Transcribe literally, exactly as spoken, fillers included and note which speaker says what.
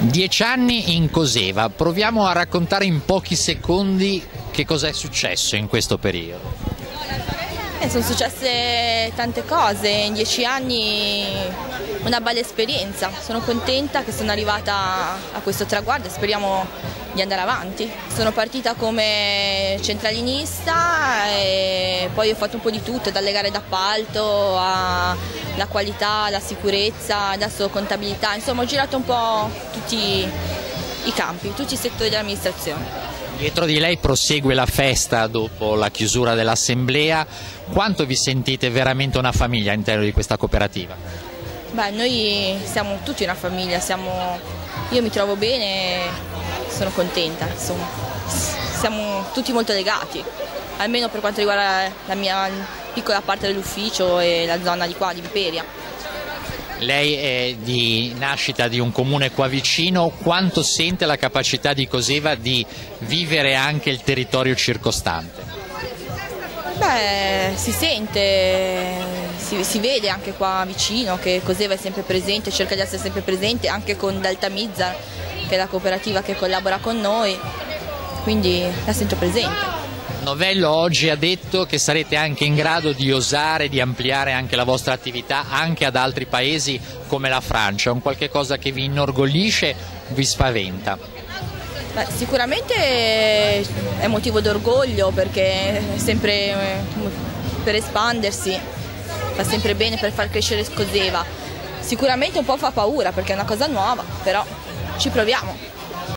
Speaker 1: Dieci anni in Coseva, proviamo a raccontare in pochi secondi che cosa è successo in questo periodo.
Speaker 2: Eh, sono successe tante cose, in dieci anni una bella esperienza, sono contenta che sono arrivata a questo traguardo e speriamo di andare avanti. Sono partita come centralinista e poi ho fatto un po' di tutto, dalle gare d'appalto alla qualità, alla sicurezza, adesso contabilità, insomma ho girato un po' tutti i campi, tutti i settori dell'amministrazione.
Speaker 1: Dietro di lei prosegue la festa dopo la chiusura dell'assemblea. Quanto vi sentite veramente una famiglia all'interno di questa cooperativa?
Speaker 2: Beh, noi siamo tutti una famiglia, siamo... io mi trovo bene, sono contenta, insomma. Siamo tutti molto legati, almeno per quanto riguarda la mia piccola parte dell'ufficio e la zona di qua, di Imperia.
Speaker 1: Lei è di nascita di un comune qua vicino, quanto sente la capacità di Coseva di vivere anche il territorio circostante?
Speaker 2: Beh, si sente, si, si vede anche qua vicino che Coseva è sempre presente, cerca di essere sempre presente anche con Daltamizza, che è la cooperativa che collabora con noi, quindi la sento presente.
Speaker 1: Novello oggi ha detto che sarete anche in grado di osare, di ampliare anche la vostra attività anche ad altri paesi come la Francia, un qualche cosa che vi inorgoglisce, vi spaventa?
Speaker 2: Beh, sicuramente è motivo d'orgoglio perché è sempre per espandersi, fa sempre bene per far crescere Coseva. Sicuramente un po' fa paura perché è una cosa nuova, però ci proviamo.